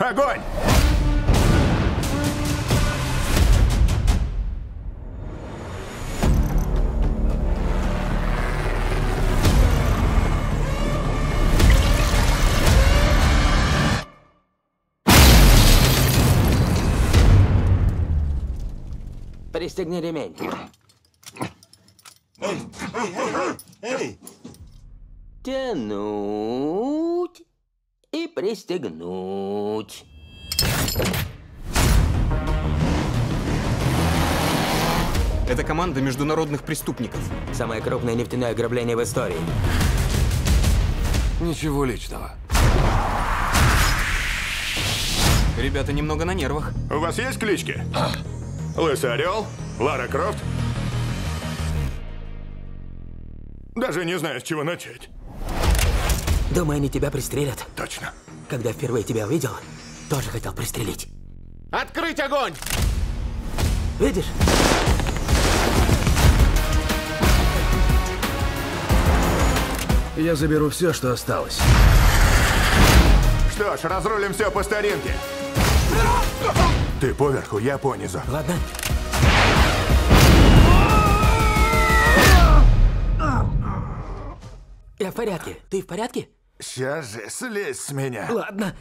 Огонь! Пристегни ремень. Эй! Тянуть и пристегнуть. Это команда международных преступников. Самое крупное нефтяное ограбление в истории. Ничего личного. Ребята немного на нервах. У вас есть клички? Лысый Орел? Лара Крофт? Даже не знаю, с чего начать. Думаю, они тебя пристрелят. Точно. Когда впервые тебя увидел, тоже хотел пристрелить. Открыть огонь! Видишь? Я заберу все, что осталось. Что ж, разрулим все по старинке. Ты поверху, я понизу. Ладно. Я в порядке. Ты в порядке? Сейчас же слезь с меня. Ладно.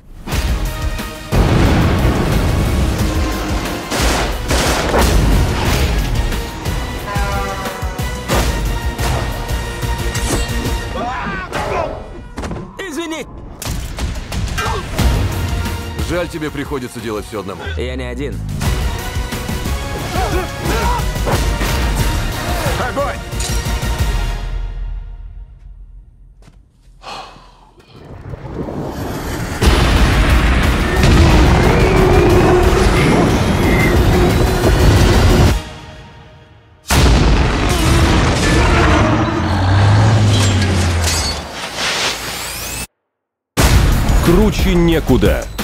Извини. Жаль, тебе приходится делать все одному. Я не один. Огонь! Круче некуда.